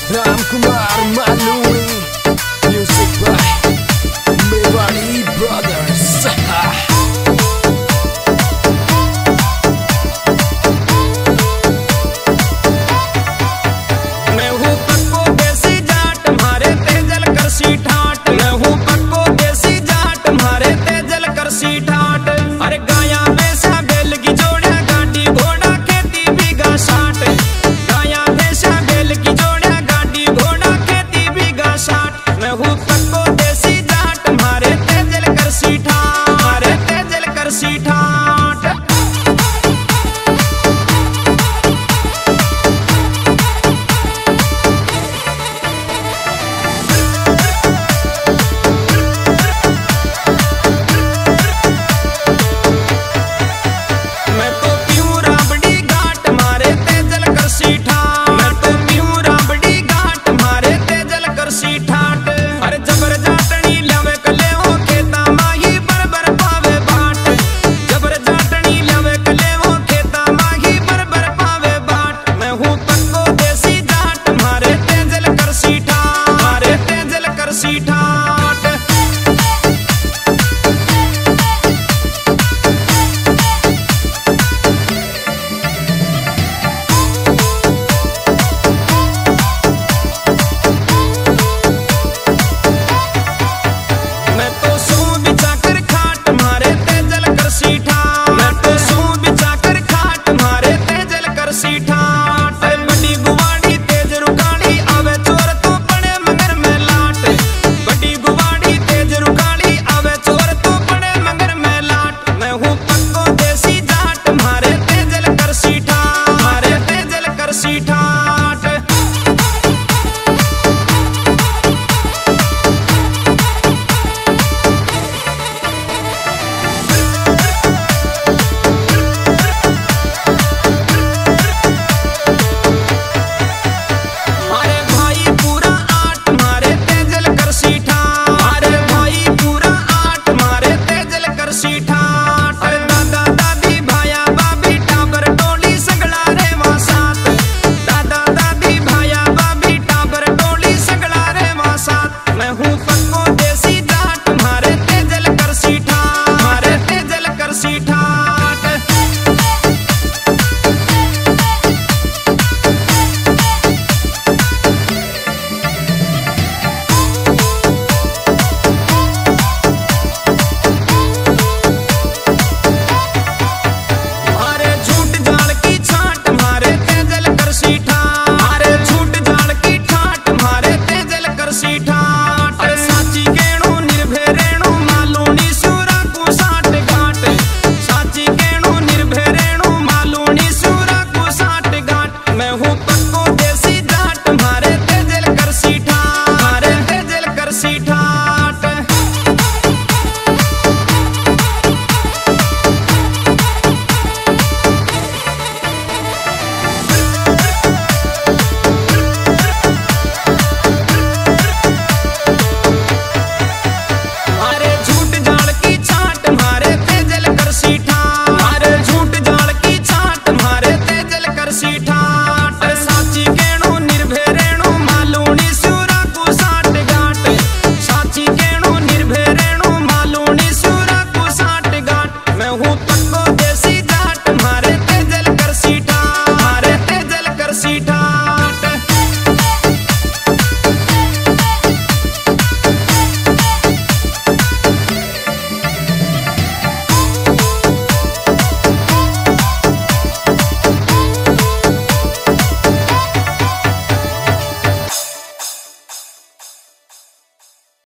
Ram Kumar Malumi, music by Mewari brothers. मैं हूँ पक्को देसी जाट, मारे तेजल करसी ठाट। मैं हूँ पक्को देसी जाट, मारे तेजल करसी ठाट। अरे गाया भैंसा बैल की जोड़ा, गाड़ी घोड़ा खेती बीघा 60। गाया भैंसा बैल की जोड़ा, गाड़ी घोड़ा खेती बीघा 60। मैं हूँ पक्को देसी जाट, मारे तेजल करसी ठाट, मारे तेजल करसी ठाट। मैं तो पीऊँ राबड़ी घाट, मारे तेजल करसी ठाट। मैं तो पीऊँ राबड़ी घाट, मारे तेजल करसी ठाट। अरे जबर जाटनी लावे कलेवो, खेता माही बर पावे बाट। जबर जाटनी लावे कलेवो, खेता माही बर पावे बाट। मैं हूँ पक्को देसी जाट, मारे तेजल करसी ठाट, मारे तेजल करसी ठाट। मैं तो सूं बिछाकर खाट, मारे तेजल करसी ठाट। मैं तो सूं बिछाकर खाट, मारे तेजल करसी ठाट। बड़ी गुवाड़ी तेज रुकाड़ी, आवे चोर तो पड़े मगर में लाट। बड़ी गुवाड़ी तेज रुकाड़ी, आवे चोर तो पड़े मगर में लाट। मैं हूँ पक्को देसी जाट, मारे तेजल करसी ठाट, मारे तेजल करसी ठाट।